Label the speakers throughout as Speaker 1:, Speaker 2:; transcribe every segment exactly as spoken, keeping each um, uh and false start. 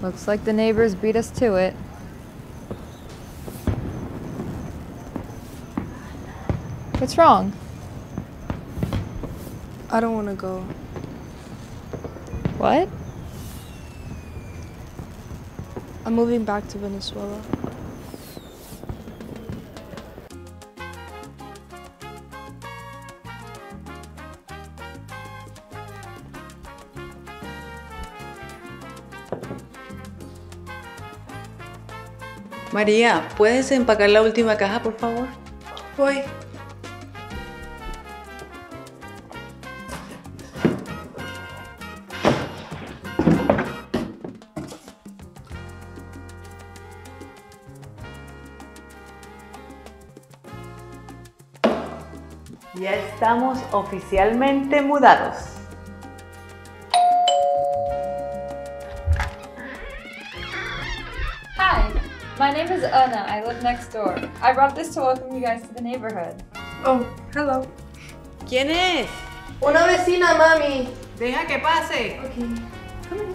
Speaker 1: Looks like the neighbors beat us to it. What's wrong?
Speaker 2: I don't want to go.
Speaker 1: What?
Speaker 2: I'm moving back to Venezuela.
Speaker 3: María, ¿puedes empacar la última caja, por favor?
Speaker 2: Voy.
Speaker 3: Ya estamos oficialmente mudados.
Speaker 1: Hi, my name is Anna. I live next door. I brought this to welcome you guys to the neighborhood.
Speaker 2: Oh, hello.
Speaker 3: ¿Quién es?
Speaker 2: Una vecina, mami.
Speaker 3: Deja que pase.
Speaker 2: Okay. Come in.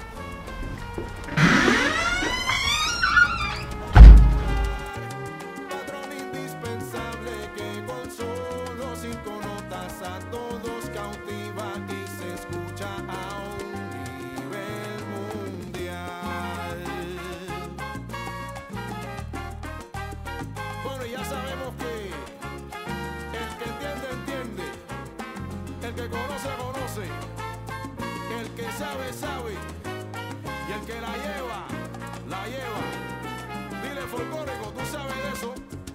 Speaker 4: Patrón indispensable que con solo cinco notas a todos cautiva y se escucha a un nivel mundial. Bueno, ya sabemos que el que entiende, entiende. El que conoce, conoce. El que sabe, sabe. Y el que la lleva, la lleva. Dile, folclórico, ¿tú sabes de eso?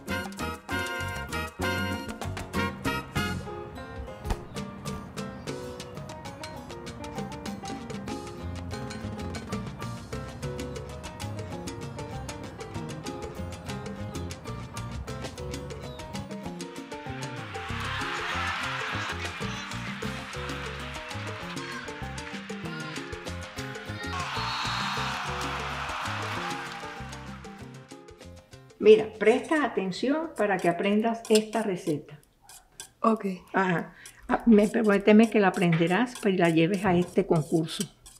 Speaker 5: Mira, presta atención para que aprendas esta receta.
Speaker 2: Ok.
Speaker 5: Ajá. Ah, me, prométeme que la aprenderás y la lleves a este concurso.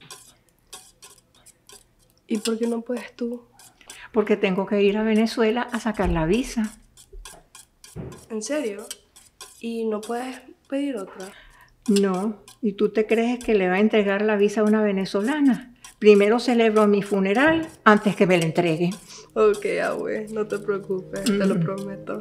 Speaker 2: ¿Y por qué no puedes tú?
Speaker 5: Porque tengo que ir a Venezuela a sacar la visa.
Speaker 2: ¿En serio? ¿Y no puedes pedir otra?
Speaker 5: No. ¿Y tú te crees que le va a entregar la visa a una venezolana? Primero celebro mi funeral antes que me la entregue.
Speaker 2: Ok, abue, no te preocupes, te lo prometo.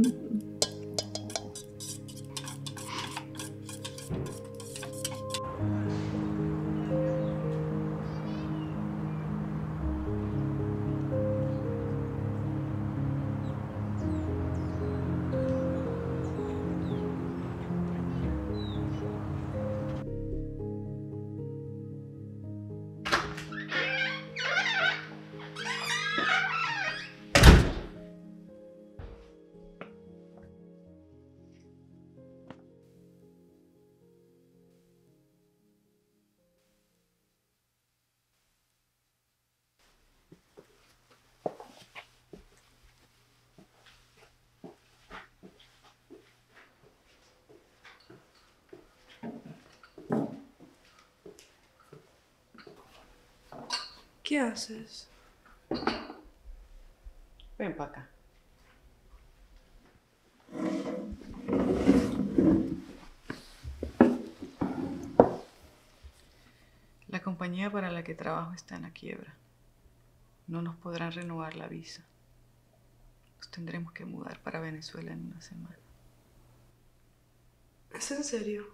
Speaker 2: ¿Qué haces?
Speaker 3: Ven para acá. La compañía para la que trabajo está en la quiebra. No nos podrán renovar la visa. Nos tendremos que mudar para Venezuela en una semana.
Speaker 2: ¿Es en serio?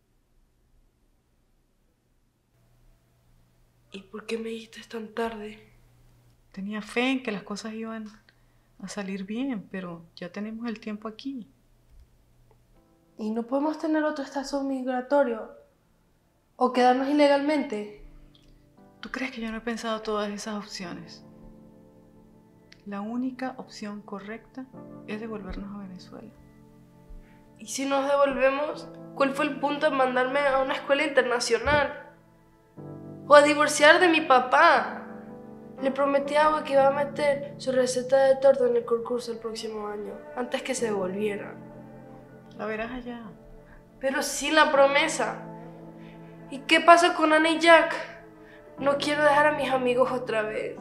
Speaker 2: ¿Y por qué me dijiste tan tarde?
Speaker 3: Tenía fe en que las cosas iban a salir bien, pero ya tenemos el tiempo aquí.
Speaker 2: ¿Y no podemos tener otro estatus migratorio? ¿O quedarnos ilegalmente?
Speaker 3: ¿Tú crees que yo no he pensado todas esas opciones? La única opción correcta es devolvernos a Venezuela.
Speaker 2: ¿Y si nos devolvemos? ¿Cuál fue el punto de mandarme a una escuela internacional? ¿O a divorciar de mi papá? Le prometí a Agua que iba a meter su receta de torta en el concurso el próximo año, antes que se devolviera.
Speaker 3: La verás allá.
Speaker 2: Pero sin la promesa. ¿Y qué pasa con Ana y Jack? No quiero dejar a mis amigos otra vez.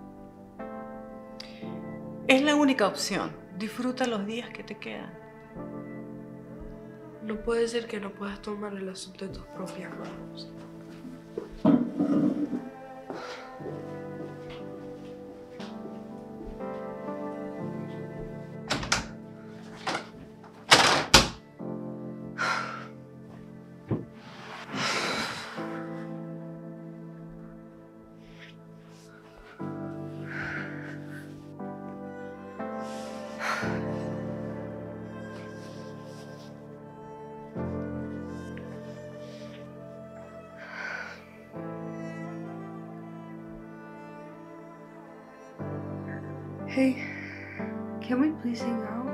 Speaker 3: Es la única opción. Disfruta los días que te quedan.
Speaker 2: No puede ser que no puedas tomar el asunto de tus propias manos. Hey, can we please hang out?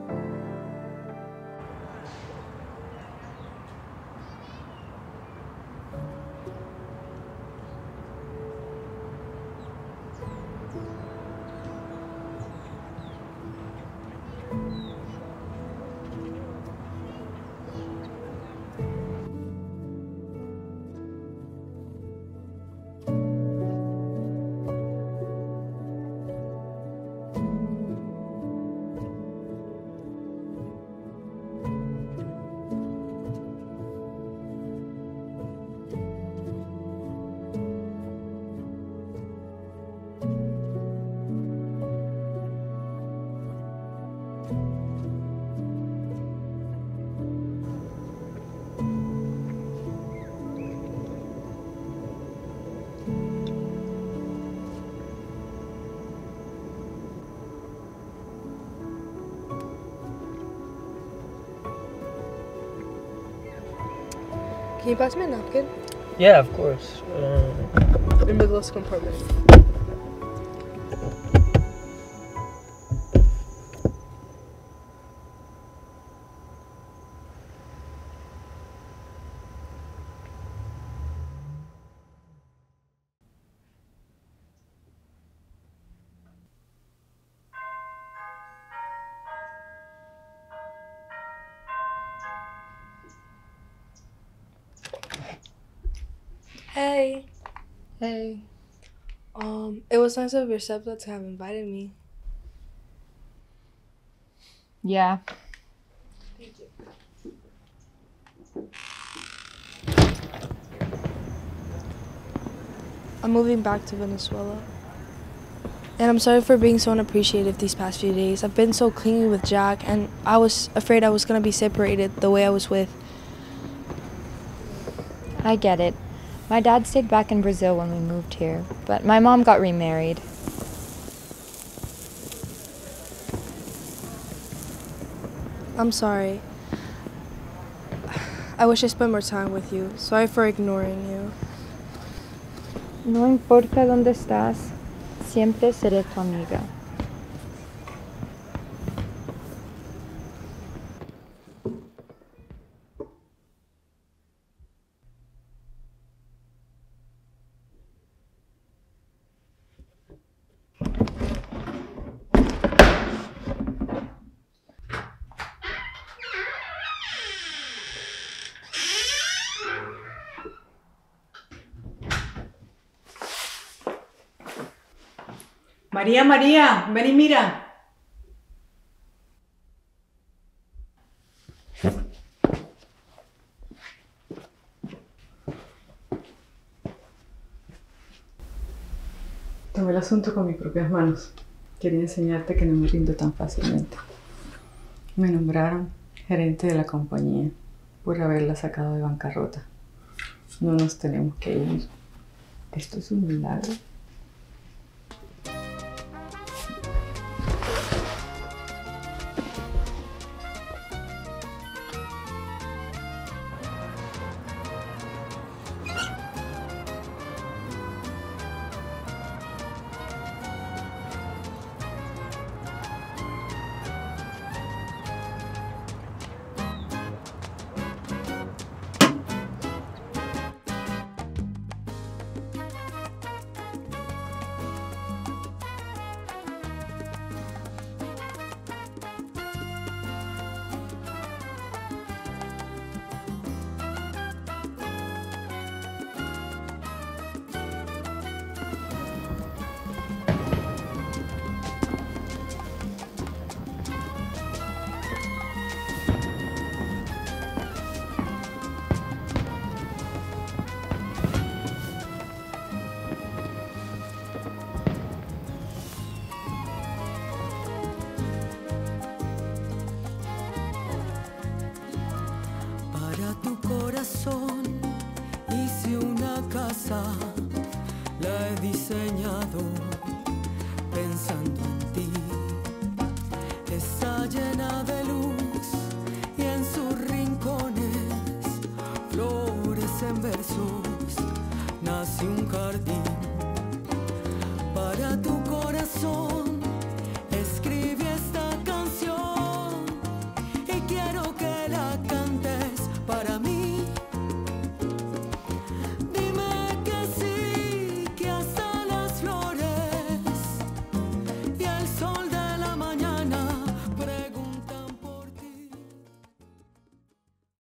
Speaker 2: Can you pass me a napkin?
Speaker 6: Yeah, of course. Uh...
Speaker 2: In the glove compartment. Hey.
Speaker 1: Hey.
Speaker 2: Um, it was nice of your stepdad to have invited me.
Speaker 1: Yeah.
Speaker 2: Thank you. I'm moving back to Venezuela. And I'm sorry for being so unappreciative these past few days. I've been so clingy with Jack, and I was afraid I was gonna be separated the way I was with.
Speaker 1: I get it. My dad stayed back in Brazil when we moved here, but my mom got remarried.
Speaker 2: I'm sorry. I wish I spent more time with you. Sorry for ignoring you.
Speaker 1: No importa dónde estás, siempre seré tu amiga.
Speaker 3: María, María, ven y mira. Tomé el asunto con mis propias manos. Quería enseñarte que no me rindo tan fácilmente. Me nombraron gerente de la compañía por haberla sacado de bancarrota. No nos tenemos que ir. Esto es un milagro.
Speaker 7: casa la he diseñado pensando en ti. Está llena de luz y en sus rincones flores en versos. Nace un jardín para tu corazón.